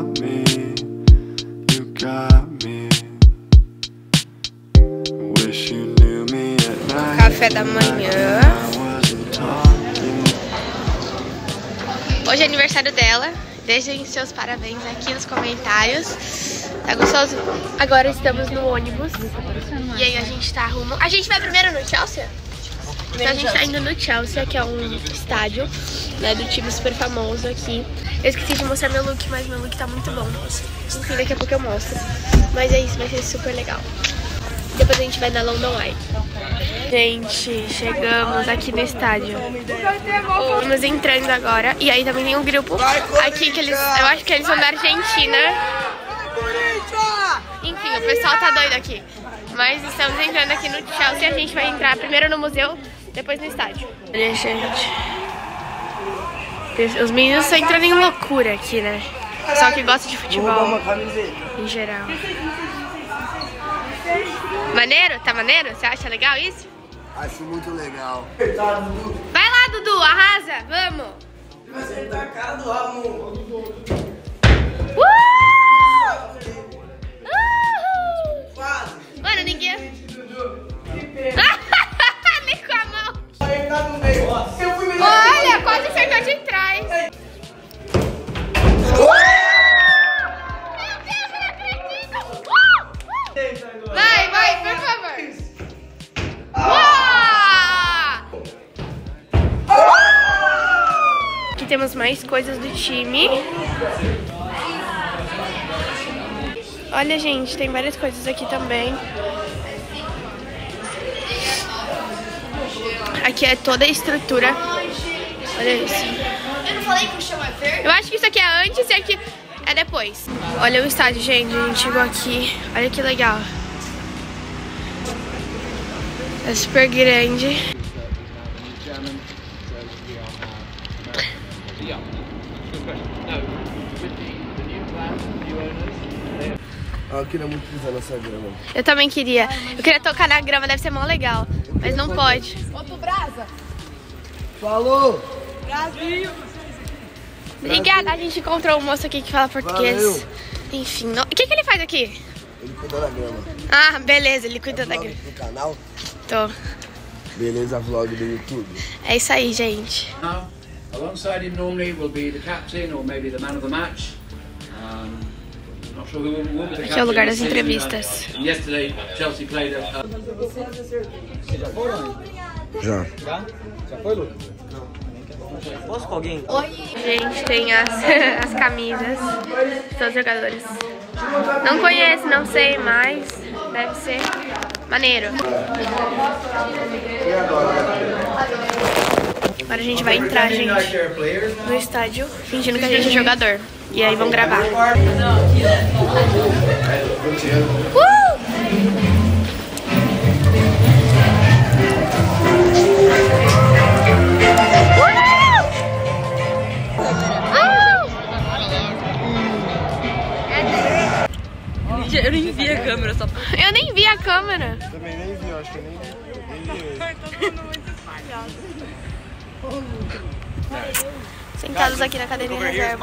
me, you got me. Wish you knew me at night. Café da manhã. Hoje é aniversário dela. Deixem seus parabéns aqui nos comentários. Tá gostoso? Agora estamos no ônibus. E aí a gente tá rumo... A gente vai primeiro no Chelsea? Então a gente tá indo no Chelsea, que é um estádio, né, do time super famoso aqui. Eu esqueci de mostrar meu look, mas meu look tá muito bom. Enfim, daqui a pouco eu mostro. Mas é isso, vai ser super legal. Depois a gente vai na London Eye. Gente, chegamos aqui no estádio. Estamos entrando agora. E aí também tem um grupo aqui que eles... Eu acho que eles são da Argentina. Enfim, o pessoal tá doido aqui. Mas estamos entrando aqui no Chelsea. A gente vai entrar primeiro no museu, depois no estádio. Olha, gente. Os meninos estão entrando em loucura aqui, né? Só que gosta de futebol em geral. Maneiro? Tá maneiro? Você acha legal isso? Acho muito legal. Vai lá, Dudu, arrasa, vamos! Vai acertar a cara do Ramon. Quase. Mano, ninguém... Nem com a mão! Olha, quase acertou de trás! Vai, por favor! Aqui temos mais coisas do time. Olha, gente, tem várias coisas aqui também. Aqui é toda a estrutura. Olha isso. Eu não falei que o chão é verde? Eu acho que isso aqui é antes e aqui é depois. Olha o estádio, gente. A gente chegou aqui. Olha que legal. É super grande. Eu queria muito pisar nessa grama. Eu também queria. Eu queria tocar na grama, deve ser mó legal. Mas não pode. Outro brasa. Falou! Brasil. Obrigada, a gente encontrou um moço aqui que fala português. Valeu. Enfim, não... O que ele faz aqui? Ele cuida da grama. Ah, beleza, ele cuida da Vlog grama. do canal. Tô. Beleza, vlog do YouTube. É isso aí, gente. Now, alongside him normally will be the captain or maybe the man of the match. Not sure who will be the captain. Aqui é o lugar das entrevistas. Yesterday, Chelsea played a... Já. Posso com alguém? Gente, tem as camisas de todos os jogadores. Não conheço, não sei, mas deve ser maneiro. Agora a gente vai entrar, gente, no estádio, fingindo que a gente é jogador. E aí vão gravar. Eu nem vi a câmera, só. Eu nem vi a câmera. Também nem vi, eu acho que nem vi. Sentados aqui na cadeirinha reserva.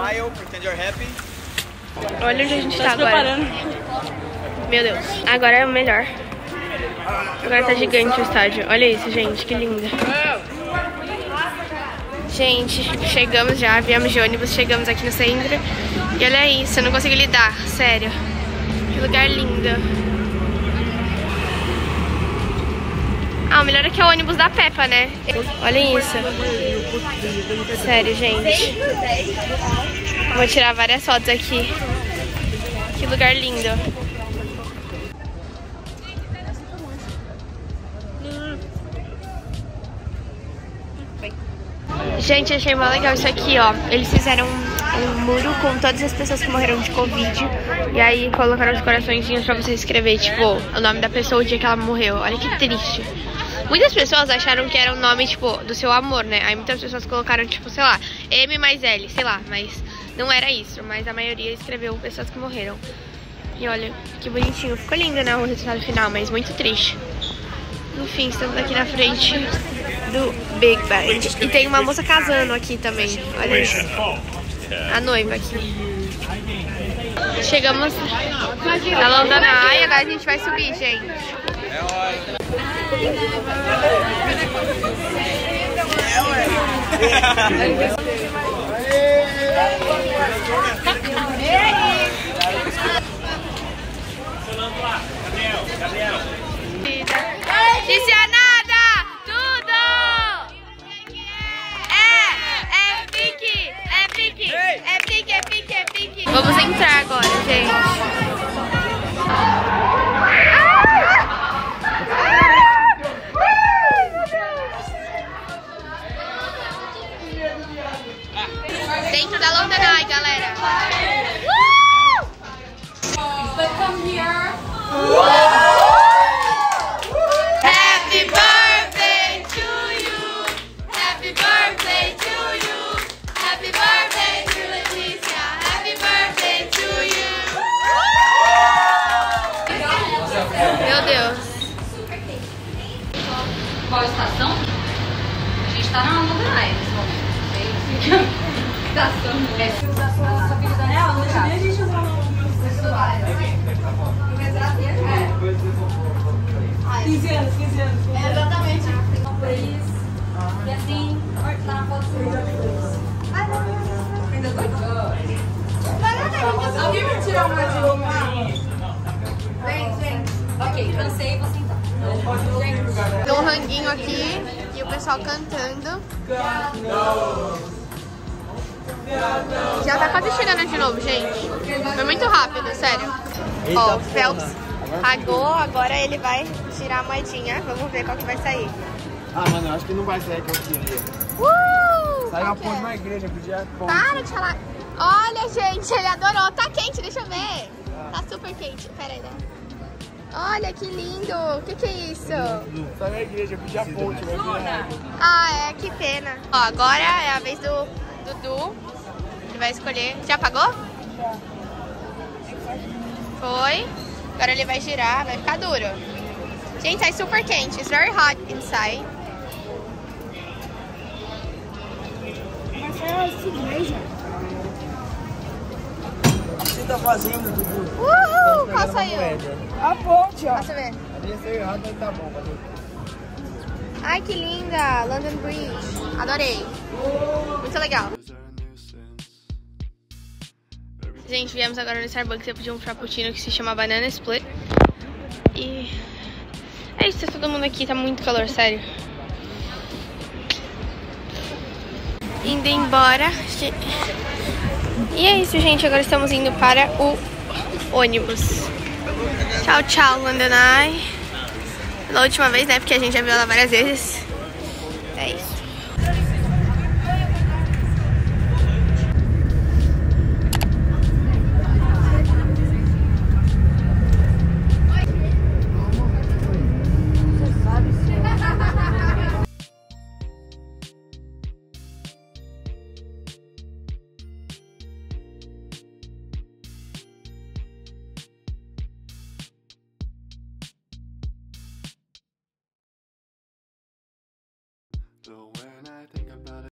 Olha onde a gente tá agora. Meu Deus. Agora é o melhor. Agora tá gigante o estádio. Olha isso, gente. Que linda. Gente, chegamos já. Viemos de ônibus. Chegamos aqui no centro. E olha isso. Eu não consigo lidar. Sério. Que lugar lindo. Ah, o melhor é que é o ônibus da Peppa, né? Olha isso. Sério, gente. Vou tirar várias fotos aqui. Que lugar lindo. Gente, achei mó legal isso aqui, ó. Eles fizeram um muro com todas as pessoas que morreram de Covid. E aí colocaram os coraçõezinhos pra você escrever, tipo, o nome da pessoa, o dia que ela morreu. Olha que triste. Muitas pessoas acharam que era o nome, tipo, do seu amor, né? Aí muitas pessoas colocaram, tipo, sei lá, M mais L, sei lá. Mas não era isso. Mas a maioria escreveu pessoas que morreram. E olha, que bonitinho. Ficou lindo, né, o resultado final, mas muito triste. Enfim, estamos aqui na frente do Big Bang. E tem uma moça casando aqui também. Olha isso. A noiva aqui. Chegamos na London Eye, agora a gente vai subir, gente. Disse a nada! Tudo! É pique! É pique! É pique, é pique, é pique! Vamos entrar agora, gente. Dentro da London Eye, galera. Happy birthday to you. Happy birthday to you. Happy birthday to Letícia. Happy birthday to you. Meu Deus. Qual estação? A gente tá na London Eye nesse momento. Estação. Sua filha Daniela, não tá? A gente usou 15 anos. É, exatamente. Foi isso. E assim, tá na foto ainda dois? Alguém vai tirar uma de uma? Vem. Ok, cansei, vou sentar. Tem um ranguinho aqui e o pessoal cantando. Já tá quase chegando de novo, gente. Foi muito rápido, sério. Ó, o Phelps pagou, agora ele vai tirar a moedinha. Vamos ver qual que vai sair. Ah, mano, eu acho que não vai sair que eu queria. Saiu uma ponte na igreja, podia... Para de falar. Olha, gente, ele adorou. Tá quente, deixa eu ver. Tá super quente. Pera aí, né? Olha que lindo. O que é isso? Saiu na igreja, podia ponte, vai virar. Ah, é, que pena. Ó, agora é a vez do Dudu. Ele vai escolher. Já pagou? Foi. Agora ele vai girar, vai ficar duro. Gente, sai super quente. It's very hot inside. O que você tá fazendo, Dudu? Uhul! Qual saiu? A ponte, ó. Posso ver? Ali saiu errado, mas tá bom. Valeu. Ai, que linda! London Bridge. Adorei. Muito legal. Gente, viemos agora no Starbucks. Eu pedi um frappuccino que se chama Banana Split. E é isso, tá todo mundo aqui. Tá muito calor, sério. Indo embora. E é isso, gente. Agora estamos indo para o ônibus. Tchau, tchau, London Eye. Pela última vez, né? Porque a gente já viu ela várias vezes. É isso. So when I think about